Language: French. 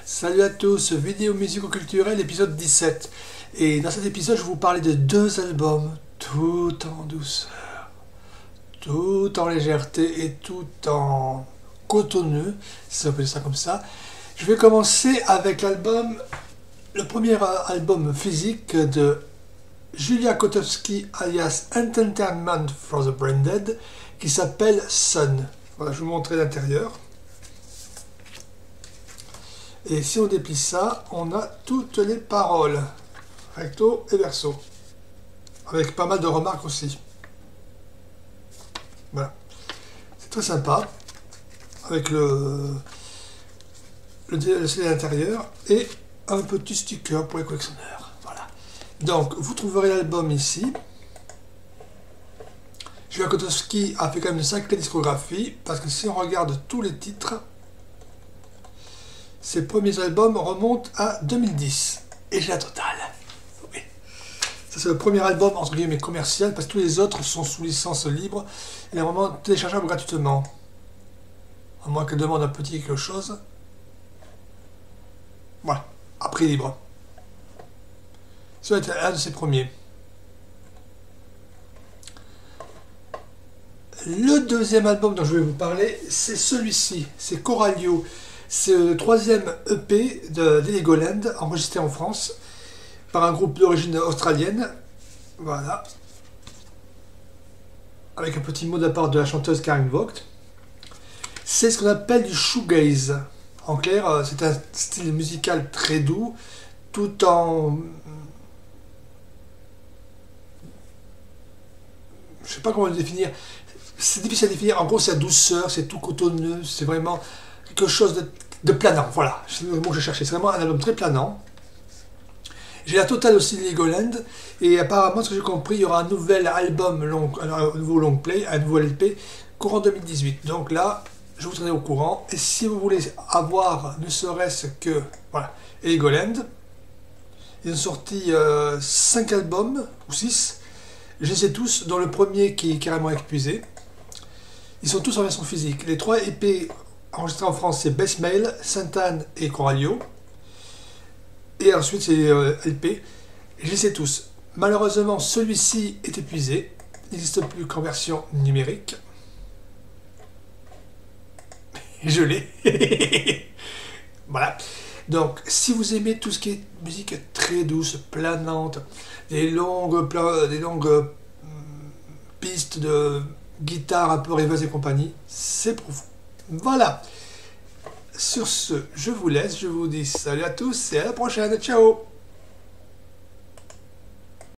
Salut à tous, vidéo musico-culturelle épisode 17. Et dans cet épisode, je vais vous parler de deux albums, tout en douceur, tout en légèreté et tout en cotonneux, si on peut dire ça comme ça. Je vais commencer avec le premier album physique de Julia Kotowski alias Entertainment for the Brain Dead, qui s'appelle Sun. Voilà, je vais vous montrer l'intérieur. Et si on déplie ça, on a toutes les paroles, recto et verso, avec pas mal de remarques aussi. Voilà, c'est très sympa, avec le CD à l'intérieur et un petit sticker pour les collectionneurs. Voilà. Donc, vous trouverez l'album ici. Julia Kotowski a fait quand même une sacrée discographie, parce que si on regarde tous les titres, ses premiers albums remontent à 2010. Et j'ai la totale. Oui. Ça, c'est le premier album, entre guillemets, commercial, parce que tous les autres sont sous licence libre et vraiment téléchargeables gratuitement. À moins qu'elle demande un petit quelque chose. Voilà, à prix libre. Ça va être un de ses premiers. Le deuxième album dont je vais vous parler, c'est celui-ci. C'est Corallio. C'est le troisième EP de Legoland, enregistré en France par un groupe d'origine australienne. Voilà. Avec un petit mot de la part de la chanteuse Karen Vogt. C'est ce qu'on appelle du shoegaze. En clair, c'est un style musical très doux, tout en... Je sais pas comment le définir. C'est difficile à définir. En gros, c'est la douceur, c'est tout cotonneux, c'est vraiment quelque chose de planant. Voilà, c'est le mot que je cherchais. C'est vraiment un album très planant. J'ai la totale aussi de Legoland. Et apparemment, ce que j'ai compris, il y aura un nouvel album, un nouveau long play, un nouveau LP, courant 2018. Donc là, je vous tiendrai au courant. Et si vous voulez avoir ne serait-ce que voilà, Legoland, ils ont sorti 5 albums, ou 6. Je les ai tous, dont le premier qui est carrément épuisé. Ils sont tous en version physique. Les 3 EP enregistrés en France, c'est Best Mail, Sainte-Anne et Corallio. Et ensuite, c'est LP. Je les ai tous. Malheureusement, celui-ci est épuisé. Il n'existe plus qu'en version numérique. Je l'ai. Voilà. Donc, si vous aimez tout ce qui est musique très douce, planante, des longues pistes de guitare un peu rêveuse et compagnie, c'est pour vous. Voilà. Sur ce, je vous laisse, je vous dis salut à tous et à la prochaine. Ciao.